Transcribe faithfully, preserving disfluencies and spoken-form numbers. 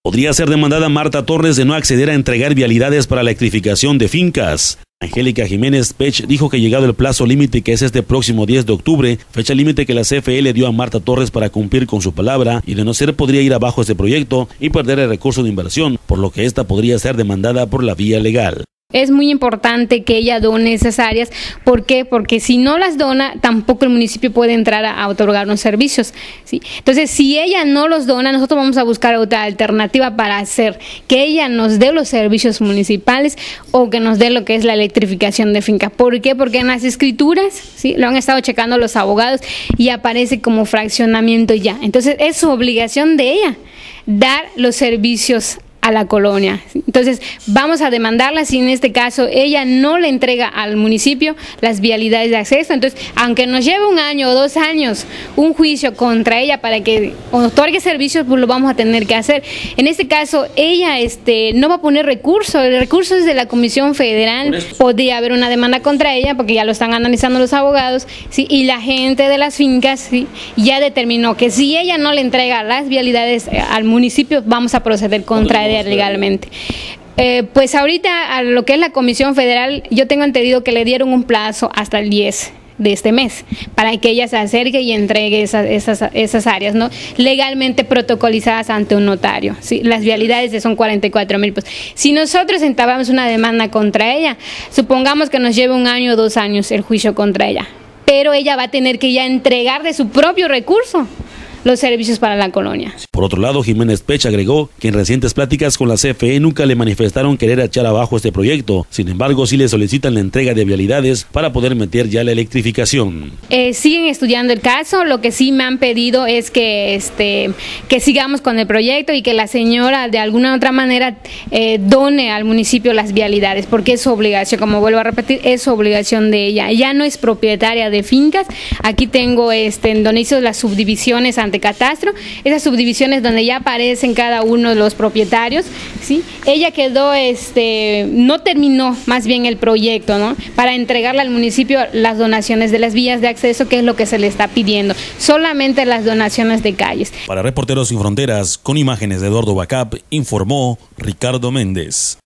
Podría ser demandada Marta Torres de no acceder a entregar vialidades para la electrificación de fincas. Angélica Jiménez Pech dijo que llegado el plazo límite, que es este próximo diez de octubre, fecha límite que la C F E le dio a Marta Torres para cumplir con su palabra, y de no ser podría ir abajo este proyecto y perder el recurso de inversión, por lo que esta podría ser demandada por la vía legal. Es muy importante que ella done esas áreas. ¿Por qué? Porque si no las dona, tampoco el municipio puede entrar a, a otorgar los servicios, ¿sí? Entonces, si ella no los dona, nosotros vamos a buscar otra alternativa para hacer que ella nos dé los servicios municipales o que nos dé lo que es la electrificación de finca. ¿Por qué? Porque en las escrituras, ¿sí?, lo han estado checando los abogados y aparece como fraccionamiento ya. Entonces, es su obligación de ella dar los servicios a la colonia. Entonces, vamos a demandarla si en este caso ella no le entrega al municipio las vialidades de acceso. Entonces, aunque nos lleve un año o dos años un juicio contra ella para que otorgue servicios, pues lo vamos a tener que hacer. En este caso, ella este, no va a poner recurso. El recurso es de la Comisión Federal. Podría haber una demanda contra ella porque ya lo están analizando los abogados, ¿sí? Y la gente de las fincas, ¿sí?, ya determinó que si ella no le entrega las vialidades al municipio, vamos a proceder contra ella legalmente. Eh, pues ahorita a lo que es la Comisión Federal, yo tengo entendido que le dieron un plazo hasta el diez de este mes para que ella se acerque y entregue esas, esas, esas áreas, ¿no?, legalmente protocolizadas ante un notario, ¿sí? Las vialidades son cuarenta y cuatro mil pesos. Si nosotros entablamos una demanda contra ella, supongamos que nos lleve un año o dos años el juicio contra ella, pero ella va a tener que ya entregar de su propio recurso los servicios para la colonia. Por otro lado, Jiménez Pech agregó que en recientes pláticas con la C F E nunca le manifestaron querer echar abajo este proyecto. Sin embargo, sí le solicitan la entrega de vialidades para poder meter ya la electrificación. Eh, siguen estudiando el caso. Lo que sí me han pedido es que, este, que sigamos con el proyecto y que la señora de alguna u otra manera eh, done al municipio las vialidades, porque es su obligación, como vuelvo a repetir, es su obligación de ella. Ella no es propietaria de fincas. Aquí tengo este, en donde hizo las subdivisiones ante catastro, esas subdivisiones donde ya aparecen cada uno de los propietarios, ¿sí? Ella quedó, este, no terminó más bien el proyecto, ¿no?, para entregarle al municipio las donaciones de las vías de acceso, que es lo que se le está pidiendo, solamente las donaciones de calles. Para Reporteros Sin Fronteras, con imágenes de Eduardo Bacap, informó Ricardo Méndez.